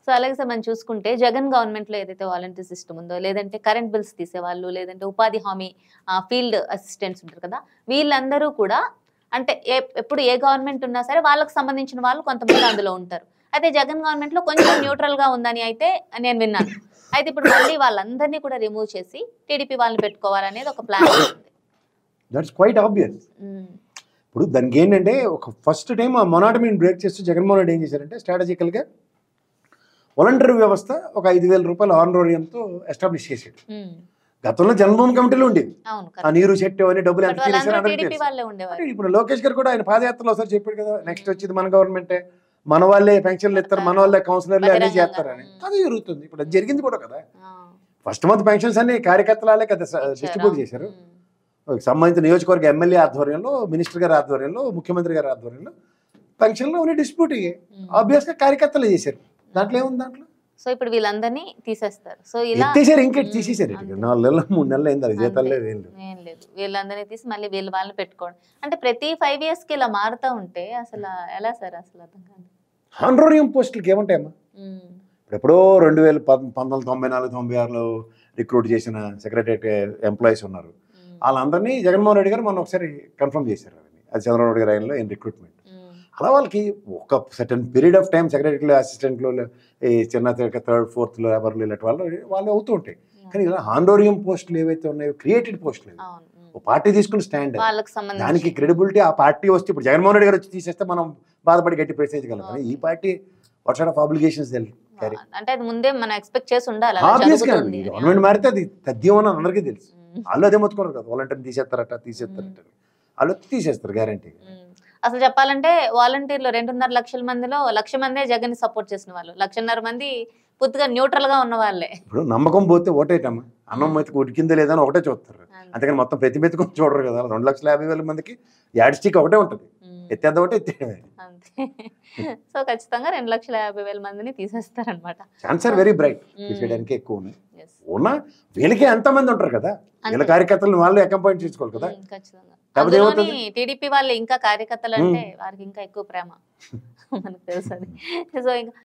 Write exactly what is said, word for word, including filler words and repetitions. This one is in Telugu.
సో అలాగే సార్ మనం చూసుకుంటే జగన్ గవర్నమెంట్ లో ఏదైతే వాలంటీర్ సిస్టమ్ ఉందో, లేదంటే కరెంట్ బిల్స్ తీసేవాళ్ళు, లేదంటే ఉపాధి హామీ ఫీల్డ్ అసిస్టెంట్స్ ఉంటారు కదా, వీళ్ళందరూ కూడా అంటే ఎప్పుడు ఏ గవర్నమెంట్ ఉన్నా సరే వాళ్ళకి సంబంధించిన వాళ్ళు కొంతమంది అందులో ఉంటారు. అయితే జగన్ గవర్నమెంట్ లో కొంచెం న్యూట్రల్ గా ఉందని అయితే నేను విన్నాను. అయితే ఇప్పుడు మళ్ళీ వాళ్ళందరినీ కూడా రిమూవ్ చేసి టీడీపీ వాళ్ళని పెట్టుకోవాలనేది ఒక ప్లాన్ ఉంది. That's quite obvious. ఇప్పుడు దానికి ఏంటంటే ఒక ఫస్ట్ టైం ఆ మొనాటమీని బ్రేక్ చేస్తూ జగన్మోహన్ రెడ్డి ఏం చేశారంటే స్ట్రాటజికల్గా వాలంటరీ వ్యవస్థ ఒక ఐదు వేల రూపాయల ఆనరోరియంతో ఎస్టాబ్లిష్ చేశాడు. గతంలో జన్మభూమి కమిటీలో ఉండేది ఆ నీరు చెట్టు అని డబ్బులు ఎంత చేశారు. ఇప్పుడు లోకేష్ గారు కూడా ఆయన పాదయాత్రలో ఒకసారి చెప్పాడు కదా, నెక్స్ట్ వచ్చేది మన గవర్నమెంటే, మన వాళ్ళే పెన్షన్లు ఇస్తారు, మన వాళ్ళే కౌన్సిలర్లు అన్ని చేస్తారని. అది జరుగుతుంది. ఇప్పుడు అది జరిగింది కూడా కదా. ఫస్ట్ మంత్ పెన్షన్స్ అన్ని కార్యకర్తలే కదా డిస్ట్రిబ్యూట్ చేశారు. సంబంధిత నియోజకవర్గ ఎమ్మెల్యే ఆధ్వర్యంలో, మినిస్టర్ గారి ఆధ్వర్యంలో, ముఖ్యమంత్రి గారి ఆధ్వర్యంలో పెన్షన్లు అవన్నీ డిస్ట్రిబ్యూట్ అయ్యాయి. ఆబ్వియస్ గా కార్యకర్తలే చేశారు. దాంట్లో ఏముంది దాంట్లో? సో ఇప్పుడు వీళ్ళందరినీ తీసేస్తారు. సో ఇలా ఇంకెట్ తీసేసారు. నాలుగు నెలలు మూడు నెలలు అయింది, అది జీతాలు లేదు, ఏం లేదు. వీళ్ళందరినీ తీసి మళ్ళీ వీళ్ళ వాళ్ళని పెట్టుకోవడం అంటే ప్రతి ఫైవ్ ఇయర్స్ కి ఇలా మారుతూ ఉంటే అసలు ఎలా సార్? అసలు అర్థం కాదు. హానరోరియం పోస్టులకి ఏమంటాయమ్మా? ఇప్పుడు ఎప్పుడో రెండు వేల పంతొమ్మిది వందల తొంభై నాలుగు తొంభై ఆరులో రిక్రూట్ చేసిన సెక్రటరీ ఎంప్లాయీస్ ఉన్నారు. వాళ్ళందరినీ జగన్మోహన్ రెడ్డి గారు మొన్న ఒకసారి కన్ఫర్మ్ చేశారు. అది చంద్రబాబు నాయుడు గారి ఆయనలో ఏం రిక్రూట్మెంట్. అలా వాళ్ళకి ఒక సర్టన్ పీరియడ్ ఆఫ్ టైం సెక్రటరీలు, అసిస్టెంట్లు, ఈ చిన్న థర్డ్ ఫోర్త్లో ఎవరు ఇలాంటి వాళ్ళు వాళ్ళు అవుతూ ఉంటాయి. కానీ ఇలా హానరోరియం పోస్టులు ఏవైతే ఉన్నాయో క్రియేటెడ్ పోస్టులు, పార్టీ తీసుకున్న స్టాండ్, దానికి క్రెడిబిలిటీ ఆ పార్టీ వస్తే ఇప్పుడు జగన్మోహన్ రెడ్డి గారు వచ్చి తీసేస్తే మనం బాధపడి గట్టి ప్రెస్ చేయగలం. కానీ ఈ party what sort of obligations అంటే అది ముందే మనం ఎక్స్పెక్ట్ చేసి ఉండాలి. గవర్నమెంట్ మారితే అది తథ్యం అని అందరికీ తెలుసు. వాళ్ళు అదే మొత్తుకున్నారు కదా, వాలంటీర్ తీసేస్తారట తీసేస్తారట, వాళ్ళు తీసేస్తారు గ్యారంటీ. అసలు చెప్పాలంటే వాలంటీర్లు రెండున్నర లక్షల మందిలో లక్ష మందే జగన్ సపోర్ట్ చేసిన వాళ్ళు, లక్షన్నర మంది పూర్తిగా న్యూట్రల్ గా ఉన్న వాళ్ళే. ఇప్పుడు నమ్మకం పోతే ఓటేటమ్మా, అన్నం మెతుకు ఉడికిందే లేదని ఒకటే చూస్తారు. అంతేకాని మొత్తం ప్రతి మెతుకుని చూడరు కదా. రెండు లక్షల యాభై వేల మందికి యాడ్ స్టిక్ ఒకటే ఉంటుంది, ఎత్తేద్దా ఒకటే ఎత్తేయడమే. అంతే. సో ఖచ్చితంగా రెండు లక్షల యాభై వేల మందిని తీసేస్తారనమాట. ఛాన్సర్ వెరీ బ్రైట్, తీసేయడానికి ఎక్కువ ఉన్నాయి. ఉన్నా వీళ్ళకి ఎంత మంది ఉంటారు కదా, వీళ్ళ కార్యకర్తలను వాళ్ళు అకంపాయింట్ చేసుకోవాలి కదా. ఖచ్చితంగా టీడీపీ వాళ్ళు ఇంకా కార్యకర్తలు అంటే వారికి ఇంకా ఎక్కువ ప్రేమ మనకు తెలుసు. సో ఇంకా